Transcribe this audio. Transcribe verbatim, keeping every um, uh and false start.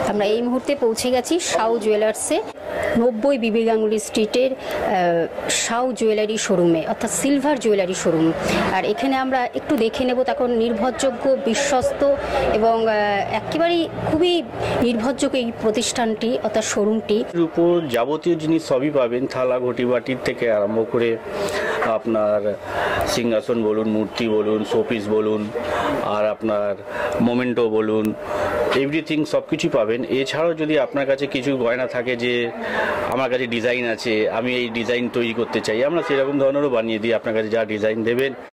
আমরা এই মুহূর্তে পৌঁছে গেছি সাউ জুয়েলার্সে, নব্বই বিবি গাঙ্গুলি স্ট্রিটের সাউ জুয়েলারি শোরুমে, অর্থাৎ সিলভার জুয়েলারি শোরুম। আর এখানে আমরা একটু দেখে নেব তখন নির্ভরযোগ্য, বিশ্বস্ত এবং একেবারেই খুবই নির্ভরযোগ্য এই প্রতিষ্ঠানটি অর্থাৎ শোরুমটি। উপর যাবতীয় জিনিস সবই পাবেন, থালা ঘটি বাটির থেকে আরম্ভ করে আপনার সিংহাসন বলুন, মূর্তি বলুন, শোপিস বলুন, আর আপনার মোমেন্টো বলুন, এভরিথিং সব কিছুই পাবেন। এছাড়াও যদি আপনার কাছে কিছু গয়না থাকে যে আমার কাছে ডিজাইন আছে, আমি এই ডিজাইন তৈরি করতে চাই, আমরা সেরকম ধরনেরও বানিয়ে দিই। আপনার কাছে যা ডিজাইন দেবেন